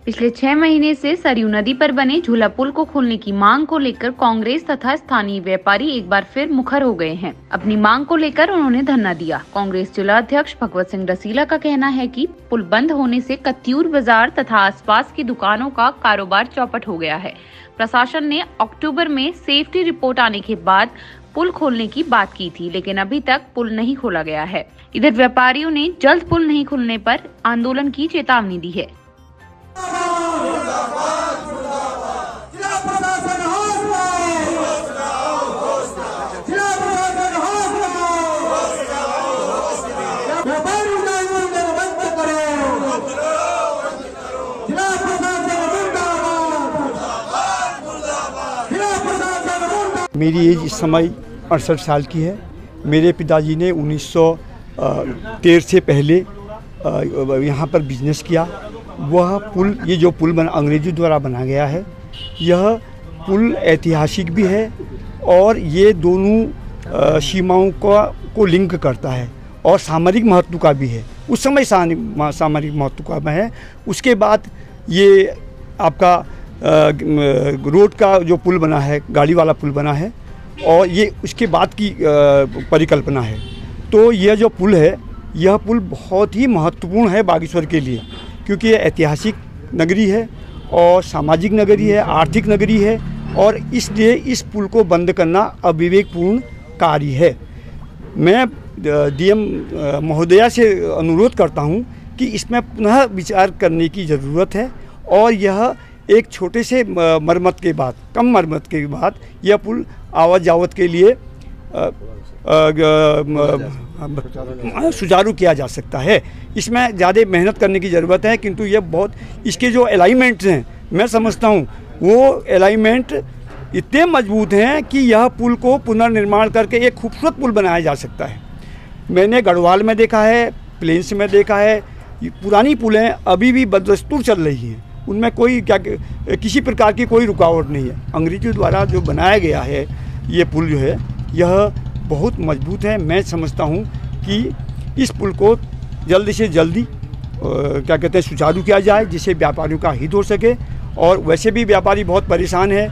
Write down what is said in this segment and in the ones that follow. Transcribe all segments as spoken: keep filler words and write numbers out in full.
पिछले छह महीने से सरयू नदी पर बने झूला पुल को खोलने की मांग को लेकर कांग्रेस तथा स्थानीय व्यापारी एक बार फिर मुखर हो गए हैं। अपनी मांग को लेकर उन्होंने धरना दिया। कांग्रेस जिला अध्यक्ष भगवत सिंह रसीला का कहना है कि पुल बंद होने से कत्यूर बाजार तथा आसपास की दुकानों का कारोबार चौपट हो गया है। प्रशासन ने अक्टूबर में सेफ्टी रिपोर्ट आने के बाद पुल खोलने की बात की थी, लेकिन अभी तक पुल नहीं खोला गया है। इधर व्यापारियों ने जल्द पुल नहीं खुलने पर आंदोलन की चेतावनी दी है। मेरी एज इस समय अड़सठ साल की है। मेरे पिताजी ने उन्नीस सौ तेरह से पहले यहाँ पर बिजनेस किया। वह पुल, ये जो पुल बना अंग्रेजों द्वारा बना गया है, यह पुल ऐतिहासिक भी है और ये दोनों सीमाओं का को लिंक करता है और सामरिक महत्व का भी है। उस समय सामरिक महत्व का है। उसके बाद ये आपका रोड का जो पुल बना है, गाड़ी वाला पुल बना है और ये उसके बाद की परिकल्पना है। तो यह जो पुल है, यह पुल बहुत ही महत्वपूर्ण है बागेश्वर के लिए, क्योंकि यह ऐतिहासिक नगरी है और सामाजिक नगरी है, आर्थिक नगरी है और इसलिए इस पुल को बंद करना अविवेकपूर्ण कार्य है। मैं डीएम महोदया से अनुरोध करता हूं कि इसमें पुनः विचार करने की ज़रूरत है और यह एक छोटे से मरम्मत के बाद, कम मरम्मत के बाद यह पुल आवाज जावत के लिए सुचारू किया जा सकता है। इसमें ज़्यादा मेहनत करने की ज़रूरत है, किंतु यह बहुत, इसके जो अलाइनमेंट्स हैं, मैं समझता हूँ वो अलाइनमेंट इतने मजबूत हैं कि यह पुल को पुनर्निर्माण करके एक खूबसूरत पुल बनाया जा सकता है। मैंने गढ़वाल में देखा है, प्लेन्स में देखा है, पुरानी पुलें अभी भी बदस्तूर चल रही हैं, उनमें कोई क्या किसी प्रकार की कोई रुकावट नहीं है। अंग्रेजों द्वारा जो बनाया गया है ये पुल जो है, यह बहुत मजबूत है। मैं समझता हूँ कि इस पुल को जल्दी से जल्दी क्या कहते हैं सुचारू किया जाए, जिससे व्यापारियों का हित हो सके। और वैसे भी व्यापारी बहुत परेशान है।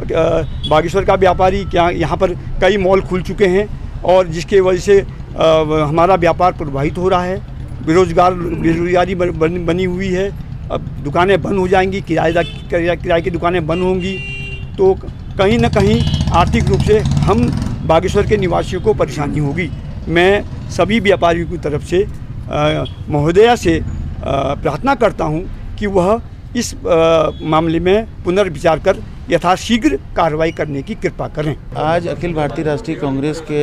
बागेश्वर का व्यापारी क्या, यहाँ पर कई मॉल खुल चुके हैं और जिसके वजह से हमारा व्यापार प्रभावित हो रहा है। बेरोजगार बेरोजगारी बन, बनी हुई है। अब दुकानें बंद हो जाएंगी, किराएदार किराए की दुकानें बंद होंगी, तो कहीं ना कहीं आर्थिक रूप से हम बागेश्वर के निवासियों को परेशानी होगी। मैं सभी व्यापारियों की तरफ से महोदया से प्रार्थना करता हूं कि वह इस आ, मामले में पुनर्विचार कर यथाशीघ्र कार्रवाई करने की कृपा करें। आज अखिल भारतीय राष्ट्रीय कांग्रेस के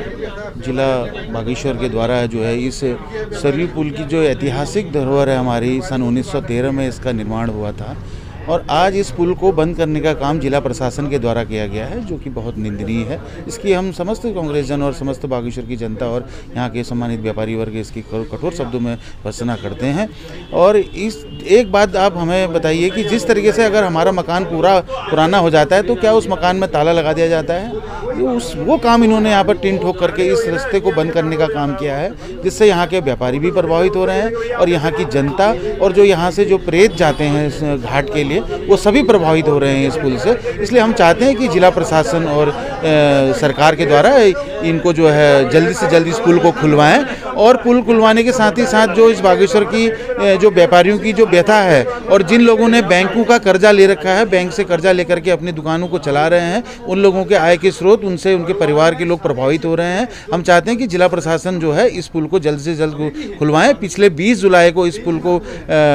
जिला बागेश्वर के द्वारा जो है इस सरयू पुल की जो ऐतिहासिक धरोहर है हमारी, सन उन्नीस सौ तेरह में इसका निर्माण हुआ था और आज इस पुल को बंद करने का काम जिला प्रशासन के द्वारा किया गया है, जो कि बहुत निंदनीय है। इसकी हम समस्त कांग्रेस जन और समस्त बागेश्वर की जनता और यहाँ के सम्मानित व्यापारी वर्ग इसकी कठोर शब्दों में भर्त्सना करते हैं। और इस एक बात आप हमें बताइए कि जिस तरीके से अगर हमारा मकान पूरा पुराना हो जाता है तो क्या उस मकान में ताला लगा दिया जाता है? उस वो काम इन्होंने यहाँ पर टिन ठोक करके इस रास्ते को बंद करने का काम किया है, जिससे यहाँ के व्यापारी भी प्रभावित हो रहे हैं और यहाँ की जनता और जो यहाँ से जो प्रेत जाते हैं इस घाट के लिए, वो सभी प्रभावित हो रहे हैं इस पुल से। इसलिए हम चाहते हैं कि जिला प्रशासन और ए, सरकार के द्वारा इनको जो है जल्दी से जल्दी इस पुल को खुलवाएं और पुल खुलवाने के साथ ही साथ जो इस बागेश्वर की जो व्यापारियों की जो व्यथा है और जिन लोगों ने बैंकों का कर्जा ले रखा है, बैंक से कर्जा लेकर के अपनी दुकानों को चला रहे हैं, उन लोगों के आय के स्रोत, उनसे उनके परिवार के लोग प्रभावित हो रहे हैं। हम चाहते हैं कि जिला प्रशासन जो है इस पुल को जल्द से जल्द खुलवाएं। पिछले बीस जुलाई को इस पुल को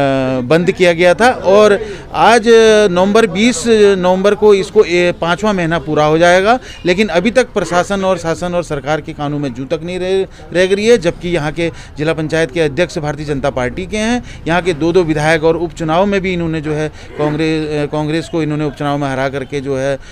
बंद किया गया था और आज नवंबर बीस नवंबर को इसको पाँचवा महीना पूरा हो जाएगा, लेकिन अभी तक प्रशासन और शासन और सरकार के कानों में जू तक नहीं रह रह गई है। जबकि यहाँ के जिला पंचायत के अध्यक्ष भारतीय जनता पार्टी के हैं, यहाँ के दो दो विधायक और उपचुनाव में भी इन्होंने जो है कांग्रेस कांग्रेस को इन्होंने उपचुनाव में हरा करके जो है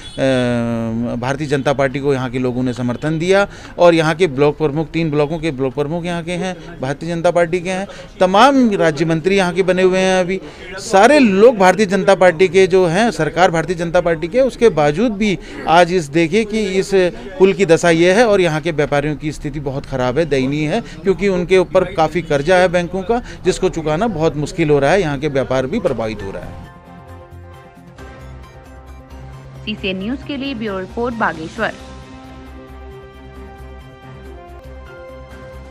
भारतीय जनता पार्टी को यहाँ के लोगों ने समर्थन दिया। और यहाँ के ब्लॉक प्रमुख, तीन ब्लॉकों के ब्लॉक प्रमुख यहाँ के हैं, भारतीय जनता पार्टी के हैं। तमाम राज्य मंत्री यहाँ के बने हुए हैं। अभी सारे लोग भारतीय जनता पार्टी के जो हैं, सरकार भारतीय जनता पार्टी के, उसके बावजूद भी आज इस देखिए कि इस पुल की दशा ये है और यहाँ के व्यापारियों की स्थिति बहुत खराब है, दयनीय है। क्योंकि उनके ऊपर काफ़ी कर्जा है बैंकों का, जिसको चुकाना बहुत मुश्किल हो रहा है। यहाँ के व्यापार भी प्रभावित हो रहा है। सीसीएन न्यूज के लिए ब्यूरो रिपोर्ट बागेश्वर।